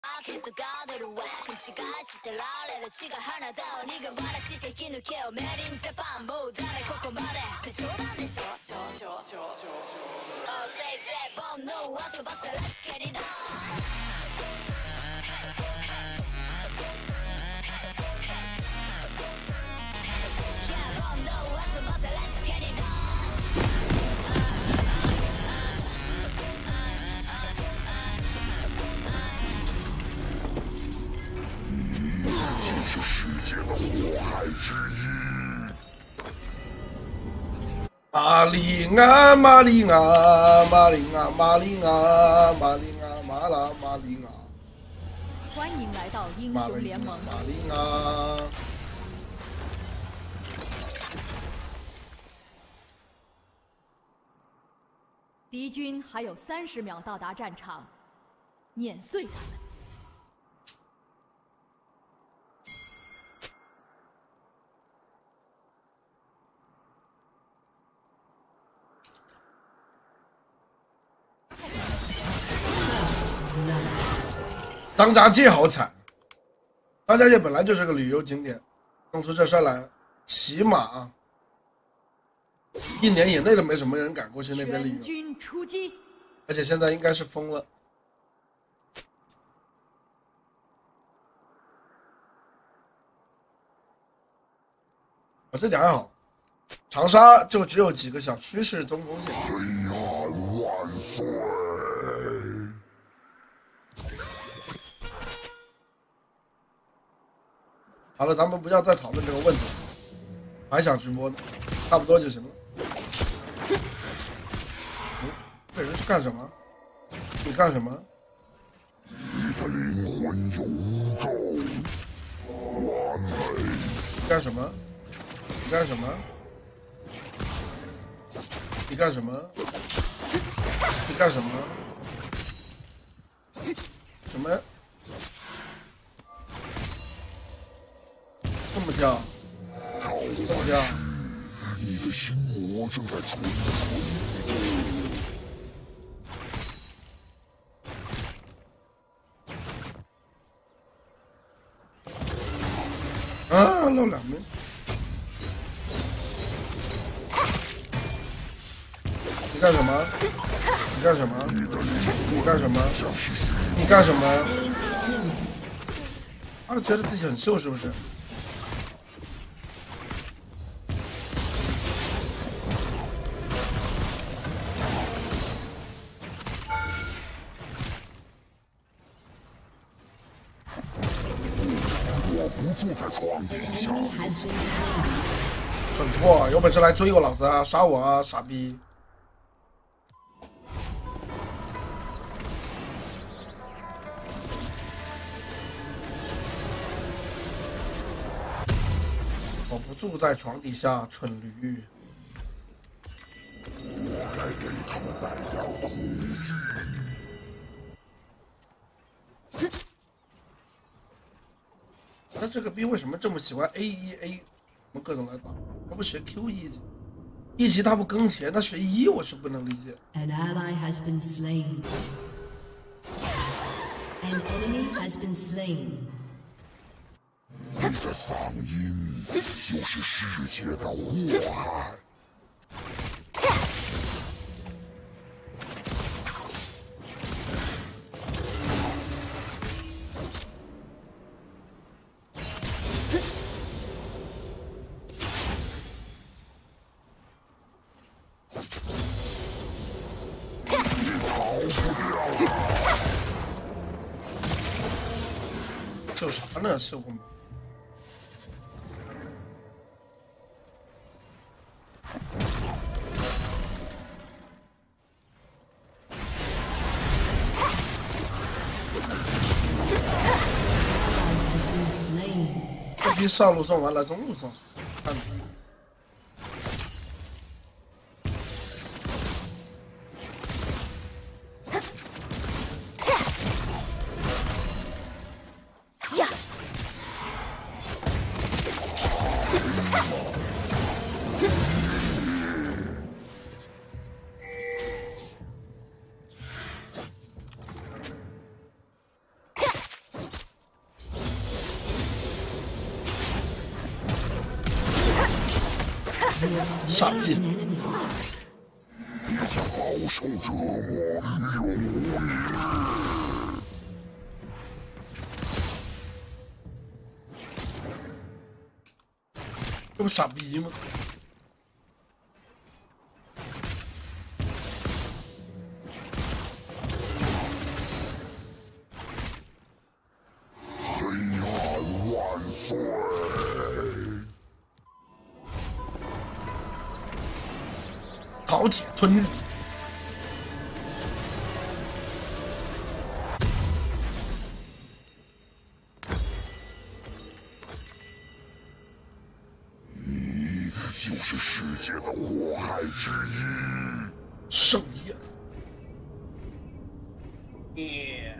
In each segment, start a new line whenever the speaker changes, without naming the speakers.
玛丽亚，玛丽亚，玛丽亚，玛丽亚，玛丽亚，玛拉，玛丽亚。
欢迎来到英雄联盟。
玛丽亚。
敌军还有30秒到达战场，碾碎他们。
张家界好惨，张家界本来就是个旅游景点，弄出这事来，起码1年以内都没什么人敢过去那边旅游。
全军出击！
而且现在应该是封了。这点还好，长沙就只有几个小区是中锋线。黑暗万岁！ 好了，咱们不要再讨论这个问题，还想直播呢，差不多就行了。这人是干什么？你干什么？你的灵魂有污垢，完美。你干什么？你干什么？你干什么？你干什么？什么？ 这么跳，这么跳。你的心魔正在蠢蠢。啊，漏2枚。你干什么？你干什么？你干什么？你干什么？他觉得自己很瘦是不是？ 住在床底下，蠢货，有本事来追我老子啊！杀我啊，傻逼！我不住在床底下，蠢驴！我该给他们带点恐惧。 他这个兵为什么这么喜欢 A1A？ 我们各种来打，他不学 Q1 级他不耕田，他学1，我是不能理解。An ally has been slain. An enemy has been slain. 你的嗓音就是世界的祸害。 救啥呢？是我们。这批上路送完了，中路送，看。 傻逼！
你将饱受折磨，永无宁日。
这不傻逼吗？
黑暗万岁！
饕餮吞日。
你就是世界的祸害之一。
圣宴。耶！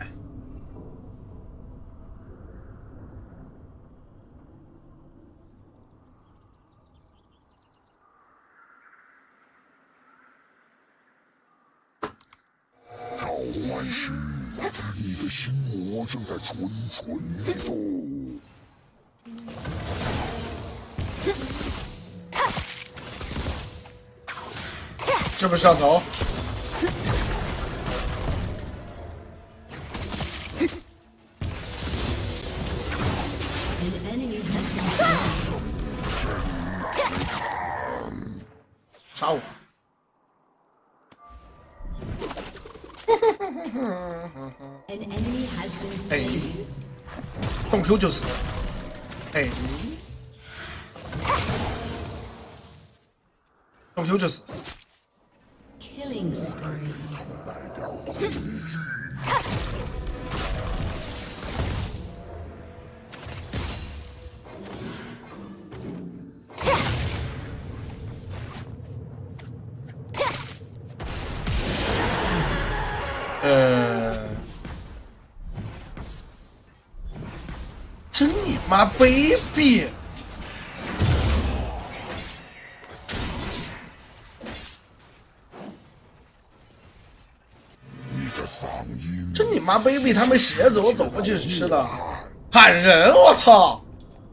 召唤师，你的心魔正在蠢蠢欲动。
是不是上头？杀我！哎，动 Q 就是。哎，动 Q 就是。
Killing spree.
带点恐惧。
真你妈卑鄙！真你妈卑鄙！他没鞋子，我走过去吃的。喊人！我操！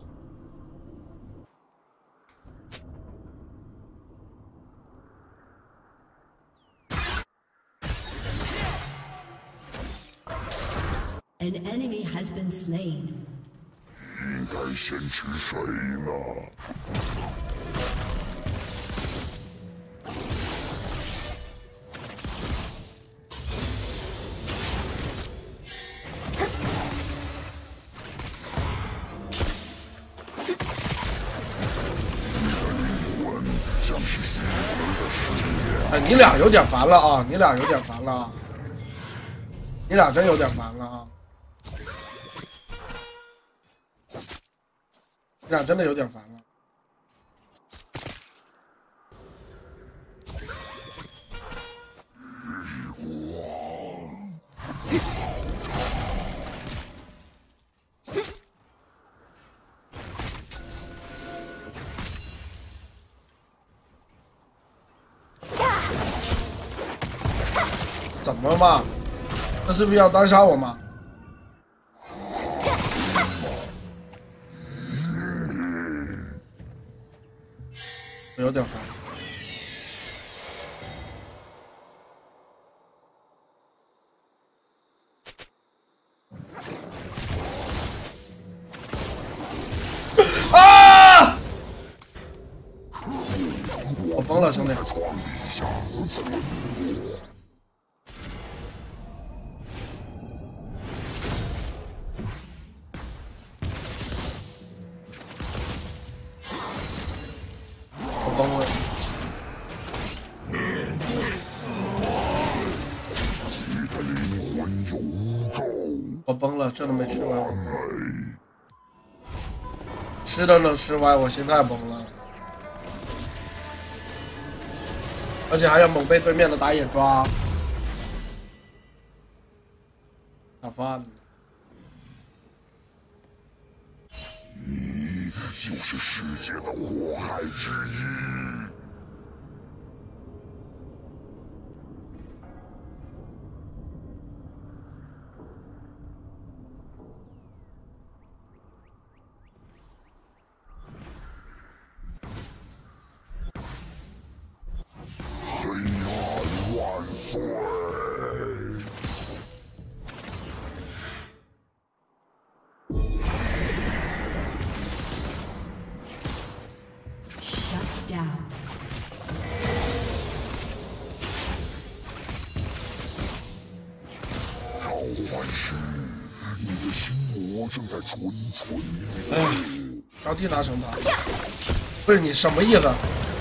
An enemy has been slain.
应该先吃谁呢？
哎，你俩有点烦了啊！你俩有点烦了啊！你俩真有点烦了啊！你俩真的有点烦了。怎么嘛？这是不是要单杀我吗？有点烦。啊！我崩了，兄弟。我崩了。我崩了，这都没吃完。吃都能吃完，我心态崩了。而且还要猛被对面的打野抓。打饭。
你就是世界的祸害之一。 的心魔正在蠢蠢欲动。
哎，高地拿惩罚，不是你什么意思？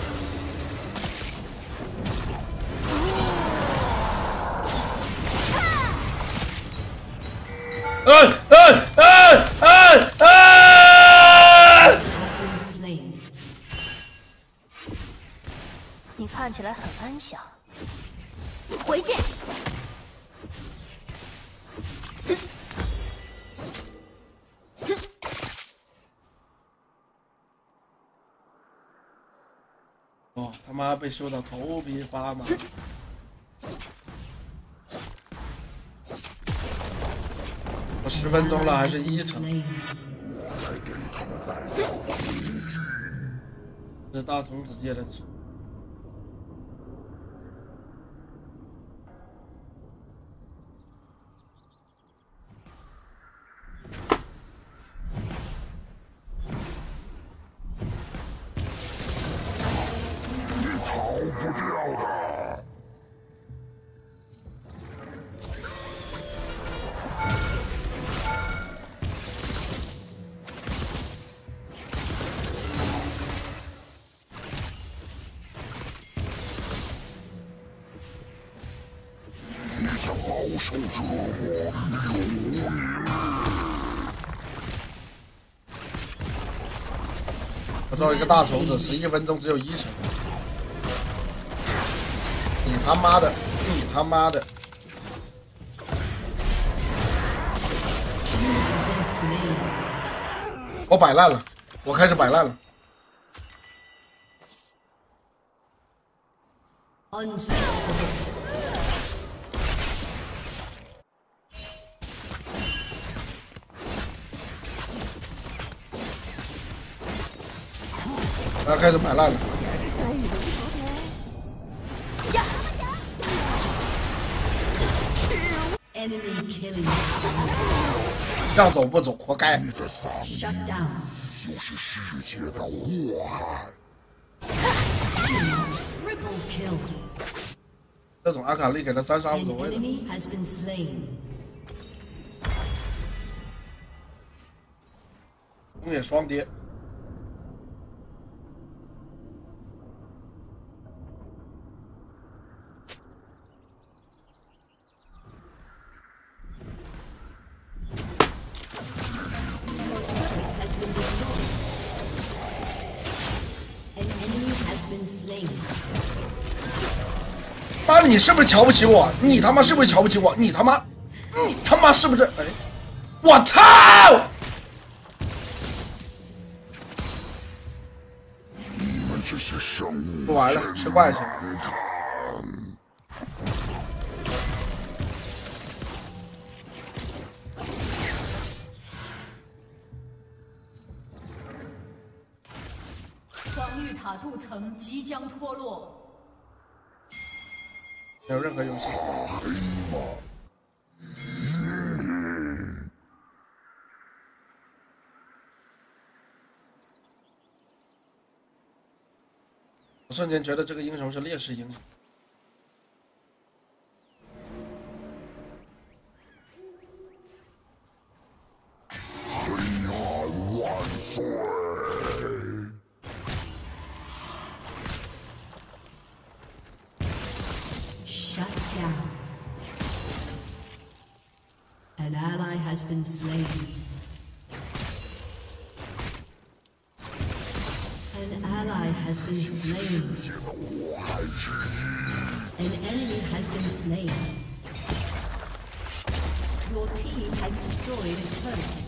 你看起来很安详。回见。
哦，他妈被秀到头皮发麻。我10分钟了，还是1层。这大童子界的。
饱受折磨，永无宁日。
我造一个大虫子，11分钟只有1层。你他妈的！你他妈的！我摆烂了，我开始摆烂了。我要开始摆烂了。让走不走，活该。
你的丧命就是世界的祸害。
这种阿卡丽给他3杀无所谓的。东野双跌。妈，你是不是瞧不起我？你他妈是不是瞧不起我？你他妈是不是？哎，我操！
你们这些生物，
不玩了，吃怪去。
防御塔镀层即将脱落。
没有任何游戏。
黑马，
我瞬间觉得这个英雄是劣势英雄。
黑暗万岁！
An ally has been slain. An ally has been slain. An enemy has been slain. Your team has destroyed a turret.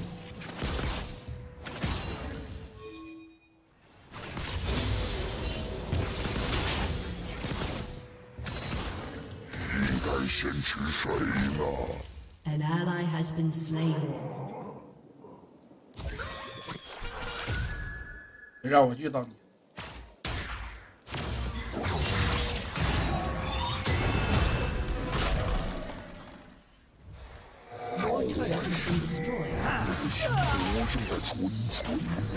应该先吃谁呢？
An ally has been slain.
让我遇到你。
Your turret has been destroyed.
我正在蠢蠢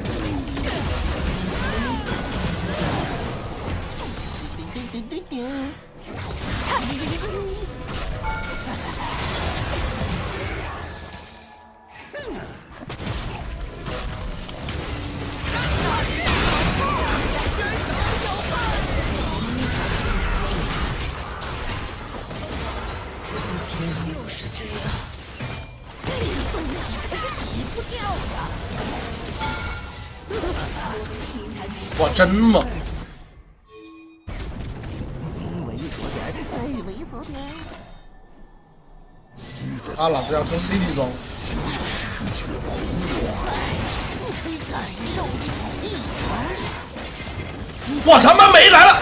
欲动。
哇，真吗？啊，老子要出 CD 装。我他妈没来了！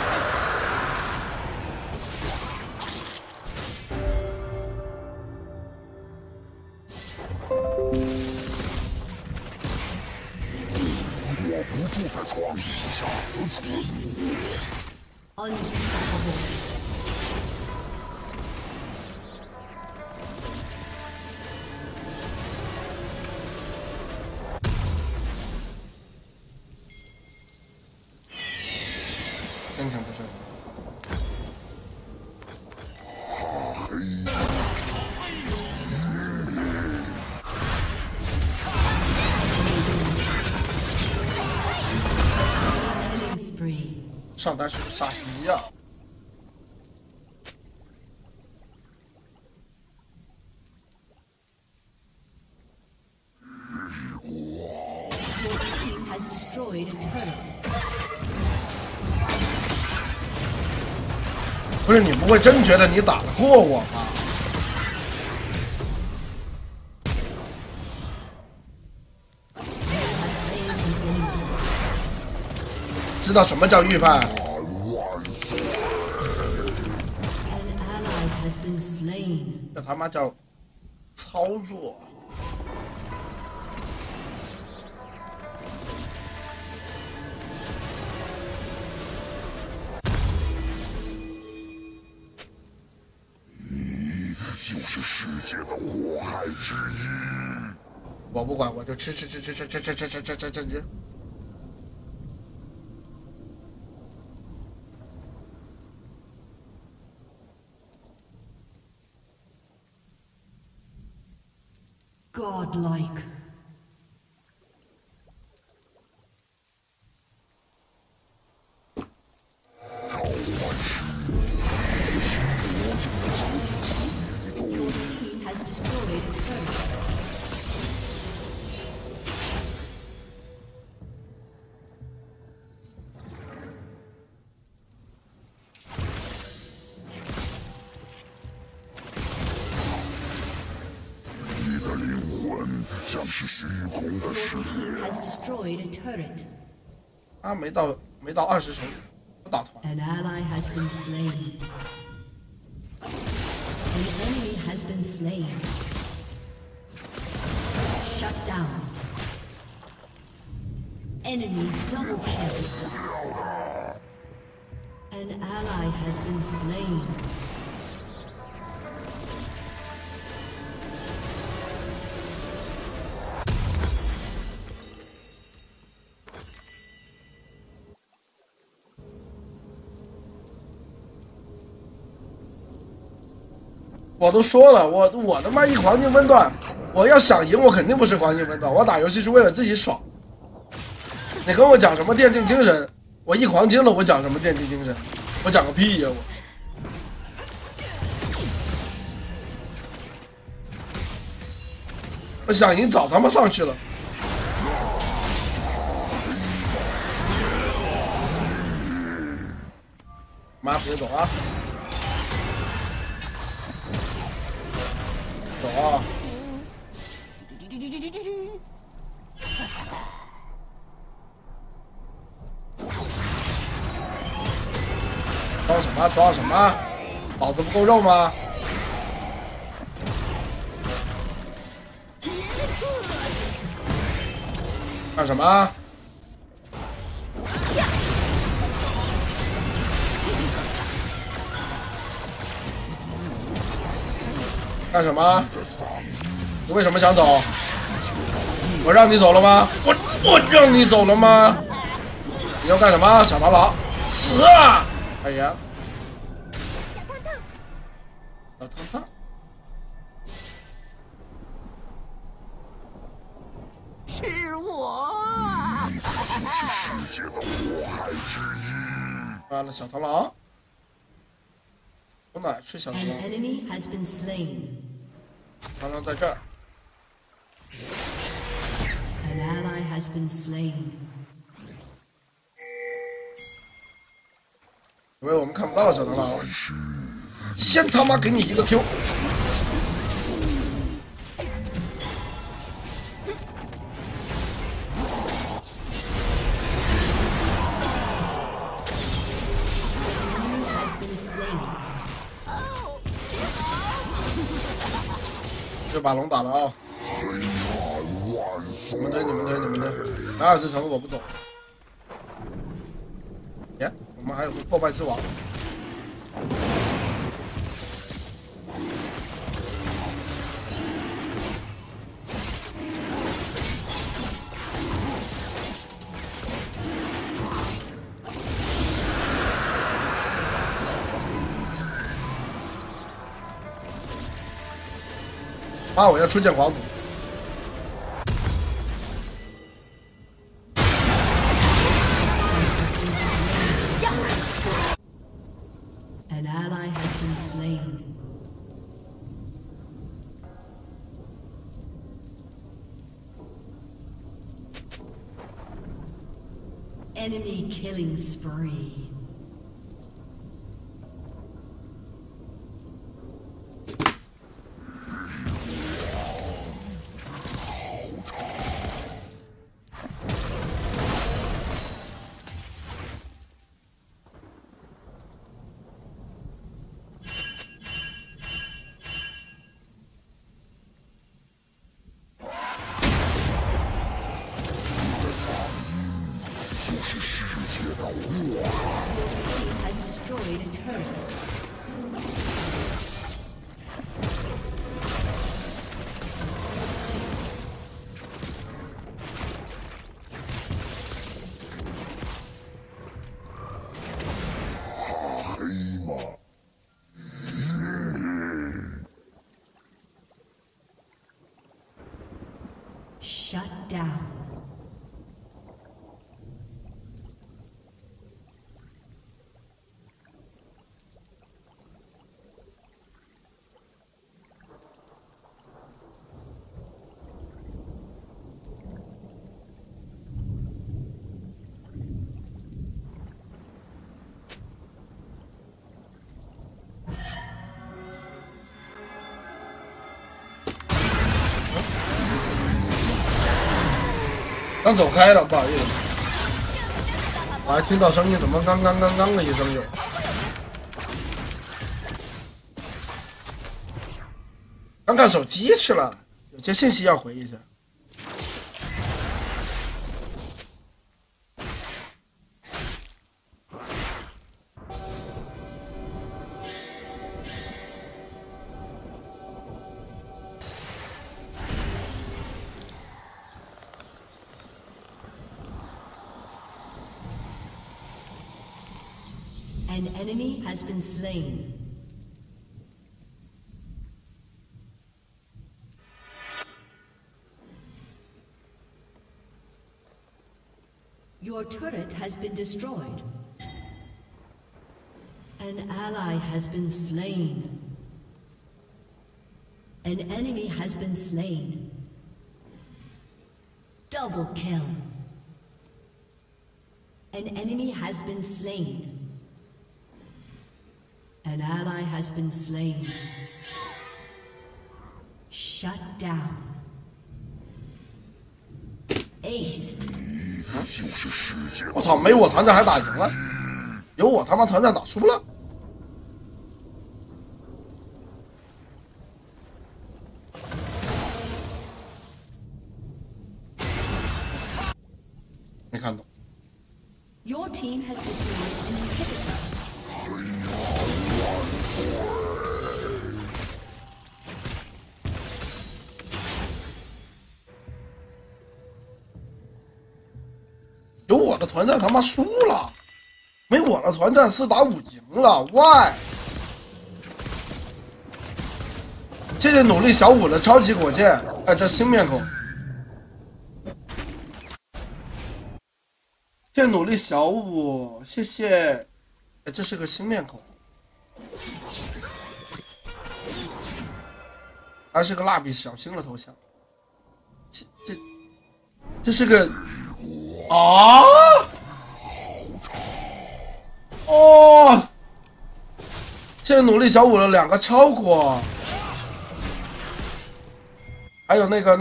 我不住在床底下的蠢物。
Unstoppable.
真想不是。上单是个傻逼呀！不是你不会真觉得你打得过我吧？知道什么叫预判？这他妈叫操作。
你就是世界的祸害之一。
我不管，我就吃。
Godlike.
像是虚空的誓言。
啊，没到20成，不打团。
An ally has been slain. An enemy has been slain. Shut down. Enemy double kill. An ally has been slain.
我都说了，我他妈一黄金分段，我要想赢，我肯定不是黄金分段。我打游戏是为了自己爽。你跟我讲什么电竞精神？我一黄金了，我讲什么电竞精神？我讲个屁呀！我想赢早他妈上去了。妈，别走啊！走啊！装什么？装什么？老子不够肉吗？干什么？干什么？你为什么想走？我让你走了吗？我让你走了吗？你要干什么？小螳螂，死啊！哎呀，小汤汤，
是我。
世界的祸害之一。
完了，小螳螂。从哪去小螳
An
螂？
enemy has been slain.
螳螂在这儿。
An ally has been slain.
以为我们看不到小螳螂，先他妈给你一个 Q。这把龙打了啊！你们推，你们推，你们推！达尔之城我不走。耶，我们还有个破败之王。啊！我要出剑皇骨。
An ally has been slain. Enemy killing spree. Has destroyed a turret. Shut down.
刚走开了，不好意思，我还听到声音，怎么刚的一声有？刚看手机去了，有些信息要回一下。
An enemy has been slain. Your turret has been destroyed. An ally has been slain. An enemy has been slain. Double kill. An enemy has been slain. An ally has been slain. Shut down. Ace.
我操，没我团战还打赢了，有我他妈团战打输了。没看懂。
Your team has destroyed an inhibitor.
有我的团战他妈输了，没我的团战4打5赢了 ，why？ 谢谢努力小五的超级火箭，哎，这新面孔。谢谢努力小五，谢谢，哎，这是个新面孔，还是个蜡笔小新的头像，这是个。 啊！哦， 谢谢努力小五的2个超火，还有那个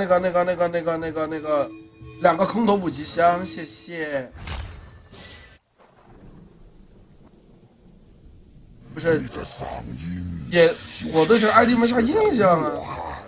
2个空投补给箱，谢谢。不是，也我对这个 ID 没啥印象啊。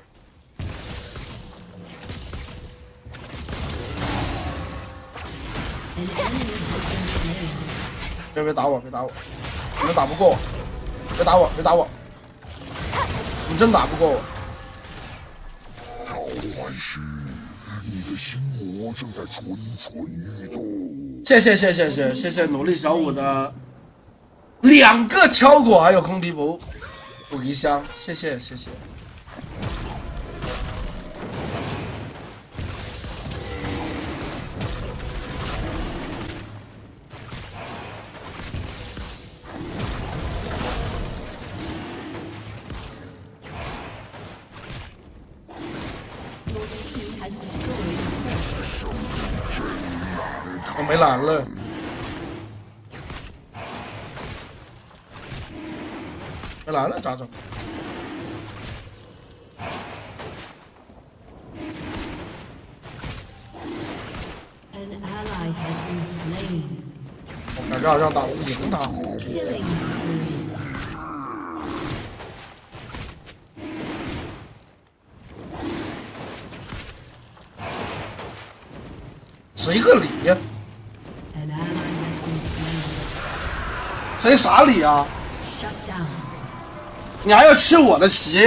别打我，别打我，你们打不过我，别打我，别打我，你真打不过我。
召唤师，你的心魔正在蠢蠢欲动。
谢谢努力小五的2个敲果，还有空敌补给箱，谢谢。我没蓝了。没蓝了咋整？ 我感觉好像打不赢他。随个礼呀？随啥礼啊？你还要吃我的席？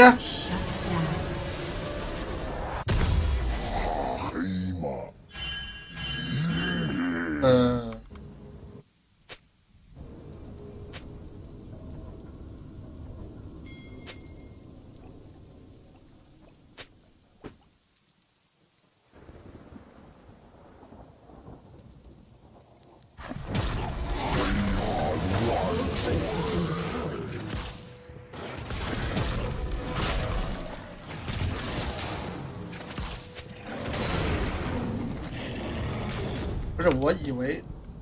不是，我以为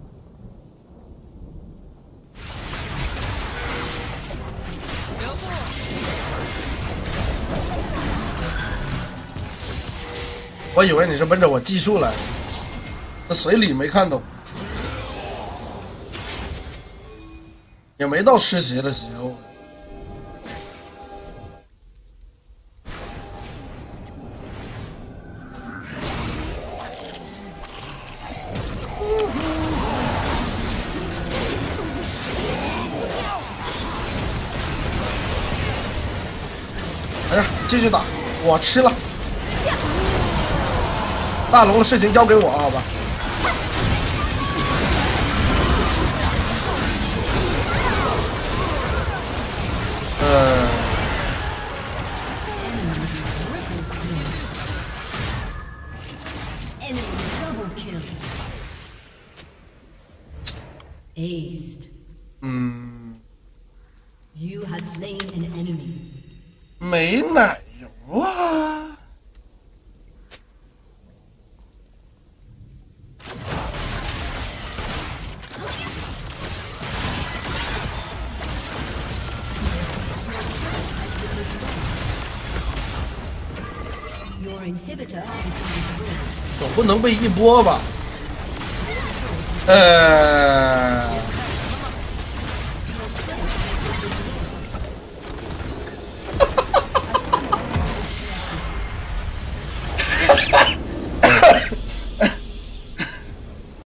你是奔着我技术来的，那随礼没看懂，也没到吃席的时候。 哎呀，继续打，我吃了。大龙的事情交给我，好吧。没奶油啊！总不能被一波吧？